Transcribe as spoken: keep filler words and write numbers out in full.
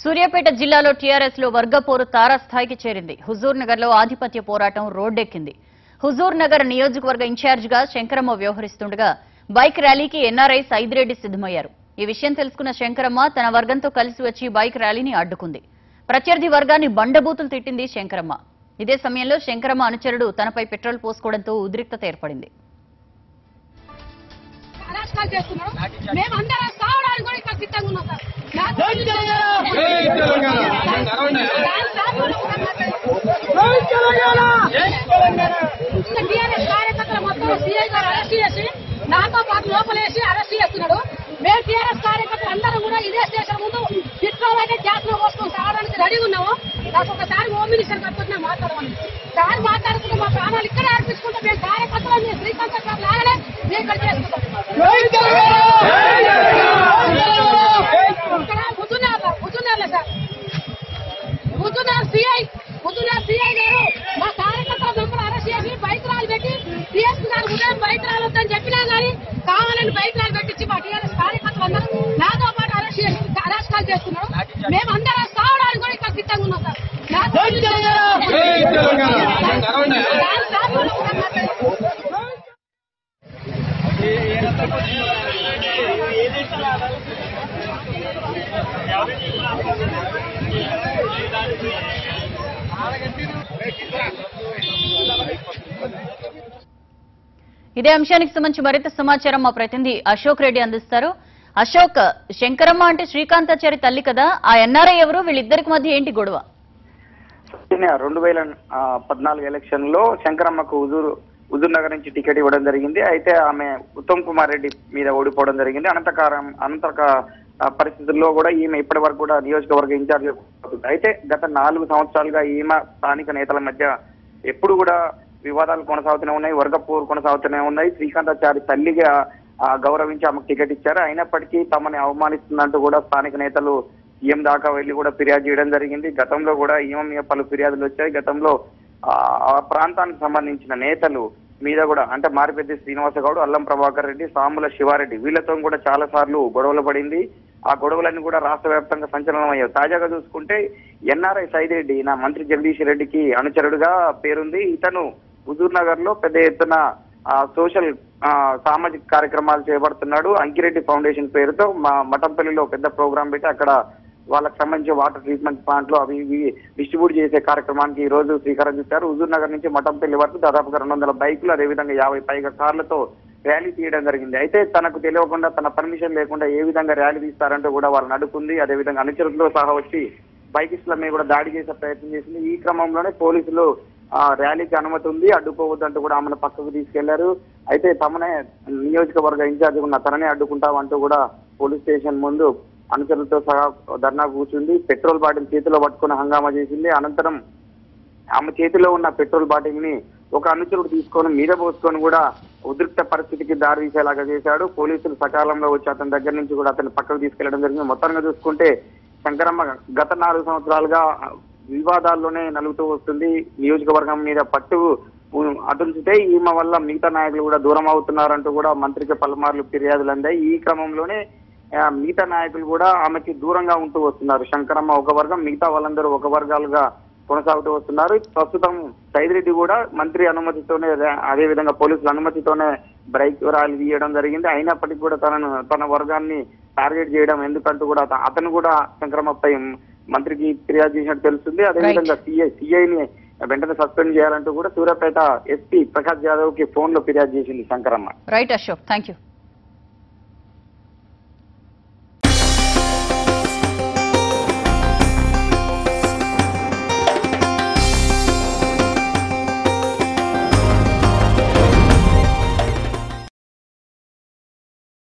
సూర్యాపేట జిల్లాలో టీఆర్ఎస్ లో వర్గ పోరు తారాస్థాయికి చేరింది. హుజూర్నగర్ లో ఆధిపత్య పోరాటం రోడ్డెక్కింది. హుజూర్నగర్ నియోజకవర్గ ఇన్ఛార్జిగా శంకరమ్మ వ్యవహరిస్తుండగా బైక్ ర్యాలీకి ఎన్ఆర్ఐ సైదిరెడ్డి సిద్ధమయ్యారు. ఈ విషయం తెలుసుకున్న శంకరమ్మ తన వర్గంతో కలిసి వచ్చి బైక్ ర్యాలీని అడ్డుకుంది. ప్రత్యర్థి వర్గాన్ని బండబూతులు తిట్టింది శంకరమ్మ. ఇదే సమయంలో శంకరమ్మ అనుచరుడు తనపై పెట్రోల్ పోసుకోవడంతో ఉద్రిక్తత ఏర్పడింది. నాతో పాటు లోపలేసి అరెస్ట్ చేస్తున్నాడు. మేము టీఆర్ఎస్ కార్యకర్తలు అందరూ కూడా ఇదే స్టేషన్ ముందు పెట్రోల్ అయితే గ్యాస్ లో పోసుకొని సాగడానికి రెడీగా ఉన్నాము. నాకు ఒకసారి హోమ్ మినిస్టర్ గారితో మాట్లాడమని సార్ మాట్లాడుకుంటే మా ప్రాణాలు ఇక్కడే అర్పించుకుంటే మేము కార్యకర్తలు మేము శ్రీకాంత్ సార్ లాగానే మేము ఇక్కడ చేసుకుంటాం. ఇక్కడ హుజూర్నగర్ హుజూర్నగర్లే sir Huzurnagar CI Huzurnagar CI గారు మా కార్యకర్తల మెంబర్ అరెస్ట్ చేసి బైక్ రాలు పెట్టి టీఎస్ గారు ఉదయం బైక్ రాలొద్దని చెప్పినా కానీ కావాలని బైక్ రాలు పెట్టించి మా టీఆర్ఎస్ కార్యకర్తలు అందరూ నాతో పాటు అరెస్ట్ చేసి అరెస్టాలు చేస్తున్నారు. మేము అందరం సావడానికి కూడా ఇక్కడ సిద్ధంగా ఉన్నాం సార్. ఇదే అంశానికి సంబంధించి మరింత సమాచారం మా ప్రతినిధి అశోక్ రెడ్డి అందిస్తారు. అశోక్, శంకరమ్మ అంటే శ్రీకాంతాచారి తల్లి కదా, ఆ ఎన్ఆర్ఐ ఎవరు? వీళ్ళిద్దరికి మధ్య ఏంటి గొడవ? రెండు వేల పద్నాలుగు ఎలక్షన్ లో శంకరమ్మకు హుజూర్ హుజూర్ నగర్ నుంచి టికెట్ ఇవ్వడం జరిగింది. అయితే ఆమె ఉత్తమ్ కుమార్ రెడ్డి మీద ఓడిపోవడం జరిగింది. అనంతకారం అనంతక పరిస్థితుల్లో కూడా ఈమె ఇప్పటి వరకు కూడా నియోజకవర్గ ఇన్ఛార్జ్. అయితే గత నాలుగు సంవత్సరాలుగా ఈమె స్థానిక నేతల మధ్య ఎప్పుడు కూడా వివాదాలు కొనసాగుతూనే ఉన్నాయి, వర్గ పోరు కొనసాగుతూనే ఉన్నాయి. శ్రీకాంతాచారి తల్లిగా గౌరవించి ఆమెకు టికెట్ ఇచ్చారు. అయినప్పటికీ తమని అవమానిస్తుందంటూ కూడా స్థానిక నేతలు సీఎం దాకా వెళ్లి కూడా ఫిర్యాదు చేయడం జరిగింది. గతంలో కూడా ఈమె మీద పలు ఫిర్యాదులు వచ్చాయి. గతంలో ఆ ప్రాంతానికి సంబంధించిన నేతలు మీద కూడా అంటే మారిపెద్ది శ్రీనివాస గౌడ్, అల్లం ప్రభాకర్ రెడ్డి, సాముల శివారెడ్డి వీళ్లతో కూడా చాలా సార్లు గొడవలు పడింది. ఆ గొడవలన్నీ కూడా రాష్ట్ర వ్యాప్తంగా సంచలనం అయ్యాయి. తాజాగా చూసుకుంటే ఎన్ఆర్ఐ సైదిరెడ్డి నా మంత్రి జగదీష్ రెడ్డికి అనుచరుడుగా పేరుంది. ఇతను హుజూర్ నగర్ లో పెద్ద ఎత్తున సోషల్ సామాజిక కార్యక్రమాలు చేపడుతున్నాడు. అంకిరెడ్డి ఫౌండేషన్ పేరుతో మా మఠంపల్లిలో పెద్ద ప్రోగ్రాం పెట్టి అక్కడ వాళ్ళకి సంబంధించి వాటర్ ట్రీట్మెంట్ ప్లాంట్ లో అవి ఇవి డిస్ట్రిబ్యూట్ చేసే కార్యక్రమానికి ఈ రోజు శ్రీకారం చుట్టారు. హుజూర్ నగర్ నుంచి మఠంపల్లి వరకు దాదాపుగా రెండు వందల బైకులు అదేవిధంగా యాభై పైగా కార్లతో ర్యాలీ తీయడం జరిగింది. అయితే తనకు తెలియకుండా తన పర్మిషన్ లేకుండా ఏ విధంగా ర్యాలీ తీస్తారంటూ కూడా వాళ్ళని అడుగుకుంది. అదేవిధంగా అనుచరులతో సహా వచ్చి బైకిస్టుల మీద కూడా దాడి చేసే ప్రయత్నం చేసింది. ఈ క్రమంలోనే పోలీసులు ఆ ర్యాలీకి అనుమతి ఉంది, అడ్డుకోవద్దంటూ కూడా ఆమెను పక్కకు తీసుకెళ్లారు. అయితే తమనే నియోజకవర్గ ఇన్ఛార్జ్ ఉన్న తననే అడ్డుకుంటామంటూ కూడా పోలీస్ స్టేషన్ ముందు అనుచరులతో సహా ధర్నా కూర్చుంది. పెట్రోల్ బాటిల్ చేతిలో పట్టుకుని హంగామా చేసింది. అనంతరం ఆమె చేతిలో ఉన్న పెట్రోల్ బాటిల్ ని ఒక అనుచరుడు తీసుకొని మీద పోసుకొని కూడా ఉద్రిక్త పరిస్థితికి దారి తీసేలాగా చేశాడు. పోలీసులు సకాలంలో వచ్చి అతని దగ్గర నుంచి కూడా అతన్ని పక్కకు తీసుకెళ్లడం జరిగింది. మొత్తంగా చూసుకుంటే శంకరమ్మ గత నాలుగు సంవత్సరాలుగా వివాదాల్లోనే నలుగుతూ వస్తుంది. నియోజకవర్గం మీద పట్టు అటుంచితే ఈమె వల్ల మిగతా నాయకులు కూడా దూరం అవుతున్నారంటూ కూడా మంత్రికి పలుమార్లు ఫిర్యాదులు అందాయి. ఈ క్రమంలోనే మిగతా నాయకులు కూడా ఆమెకి దూరంగా ఉంటూ వస్తున్నారు. శంకరమ్మ ఒక వర్గం, మిగతా వాళ్ళందరూ ఒక వర్గాలుగా కొనసాగుతూ వస్తున్నారు. ప్రస్తుతం సైదిరెడ్డి కూడా మంత్రి అనుమతితోనే అదేవిధంగా పోలీసుల అనుమతితోనే బైక్ ర్యాలీ తీయడం జరిగింది. అయినప్పటికీ కూడా తనను తన వర్గాన్ని టార్గెట్ చేయడం ఎందుకంటూ కూడా అతను కూడా శంకరమ్మపై మంత్రికి ఫిర్యాదు చేసినట్టు తెలుస్తుంది. అదేవిధంగా సిఐ సిఐని వెంటనే సస్పెండ్ చేయాలంటూ కూడా సూర్యాపేట ఎస్పీ ప్రకాష్ యాదవ్ కి ఫోన్ లో ఫిర్యాదు చేసింది Shankaramma. Right Ashok, thank you.